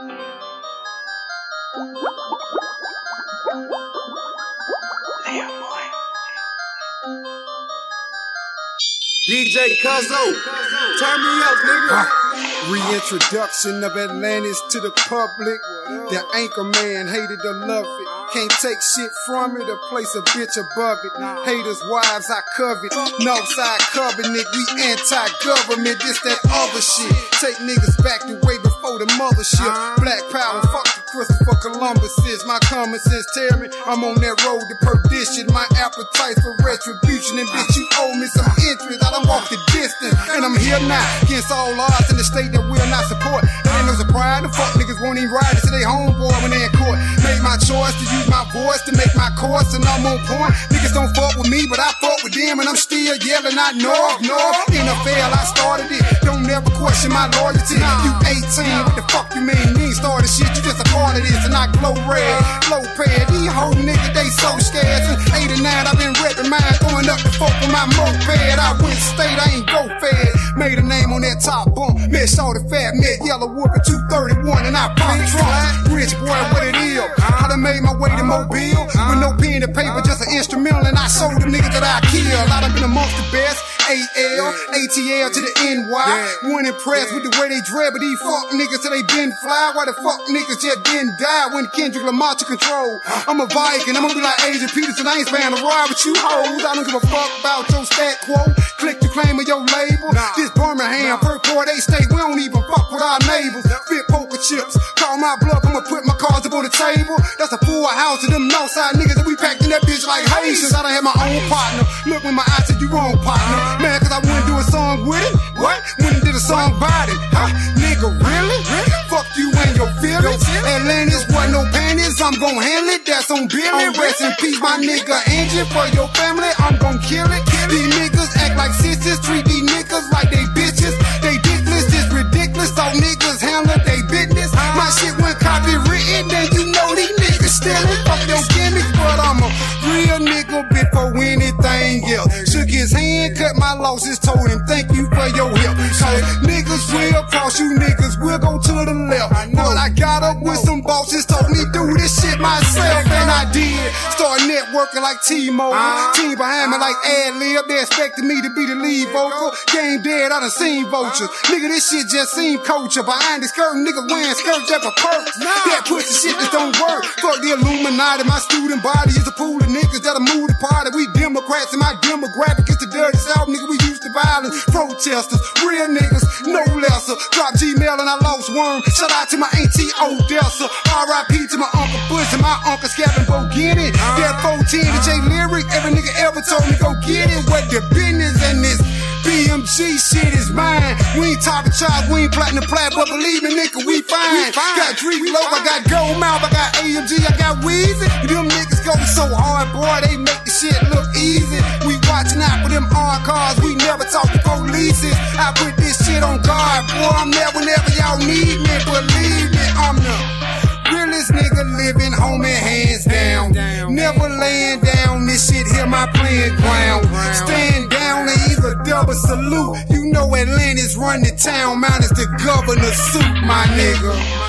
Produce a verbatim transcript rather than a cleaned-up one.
D J Cuzzo, turn me up, nigga. Reintroduction of Atlantis to the public. The anchor man hated to love it. Can't take shit from it or place a bitch above it. Haters' wives I covet. Northside covenant, we anti-government. This that other shit. Take niggas back the way before the mothership. Black power, fuck the Christopher Columbus is. My common sense tell me I'm on that road to perdition. My appetite for retribution. And bitch, you owe me some interest. I done walked the distance. And I'm here now against all odds in the state that will not support. There ain't no surprise. The fuck niggas won't even ride to their homeboy when they in court. Made my choice to use my voice to make my course, and I'm on point. Niggas don't fuck with me, but I fuck with them, and I'm still yelling out north, north. N F L, I started it. Don't never question my loyalty. You eighteen, what the fuck you mean? You ain't started shit, you just a part of this, and I glow red, low pad. These whole niggas, they so scared. Since eighty-nine, I've been repping mine, throwing up the fuck with my moped. I went state, I ain't go fed. Made a name on that top bump. Met Shorty Fat, met Yellow Wolf at two thirty-one, and I popped trunk. Rich boy, what it is. I done made my way to Mobile with no pen and paper, just an instrumental, and I sold the niggas that I killed. I done been amongst the best. A L, A T L to the N Y. One impressed with the way they dread, but these fuck niggas till they been fly. Why the fuck niggas just didn't die when Kendrick Lamar took control? I'm a Viking, I'm gonna be like Adrian Peterson. I ain't spanning to ride with you hoes. I don't give a fuck about your stat quote. Click the claim of your label. This Birmingham, Perport, they state, we don't even fuck with our neighbors. Fit poker chips, call my bluff, I'ma put my cards up on the table. That's a full house of them Northside niggas that we packed in that bitch like Haitians. I done had my own partner. Look when my eyes said you wrong, partner. Man, cause I wouldn't do a song with it. What? Wouldn't did a song about it. Huh? Nigga, really? really? Fuck you and your feelings. Atlantis wasn't no panties. I'm gon' handle it. That's on Billy. Rest in peace, my nigga Angie. For your family, I'm gon' kill it. These niggas act like sisters. Treat these niggas like they bitches. They dickless, just ridiculous. So niggas handle they business. My shit went copywritten. Then you know these niggas stealing. Fuck your gimmicks, but I'm a real nigga before anything else. Shook his hand, cut my losses, told him thank you for your help. Cause niggas will cross, you niggas will go to the left. But I got up with some bosses, told me do this shit myself, and I did. Start networking like T-Mobile, team behind me like Ad-Lib. They expected me to be the lead vocal. Game dead, I done seen vultures. Nigga, this shit just seemed culture. Behind the skirt, nigga wearing skirts just for perks. That pussy shit that don't work. Fuck the Illuminati, my student body is a pool of niggas that'll move the party. We Democrats and my demographic is the dirty South, nigga. We used to violence, protesters, real niggas, no lesser. Drop Gmail and I lost worm. Shout out to my auntie Odessa. R I P to my Uncle Bush and my Uncle Scavin' Bo get it. That fourteen to J Lyric, every nigga ever told me go get it. What the business and this B M G shit is mine. We ain't talking charge, we ain't platinum plat, but believe me, nigga, we fine. Got Dream Low, I got Gold Mouth, I got A M G, I got Weezy. Them niggas go so hard, boy, they make the shit look easy. We watching out for them hard cars, we never talk to polices. I put this shit on guard, boy, I'm there whenever y'all need me. Believe me, I'm the realest nigga living, homie, hands down. Never laying down, this shit here my playing ground. Stand down and either double salute. You know Atlantis run the town, mine is the governor suit, my nigga.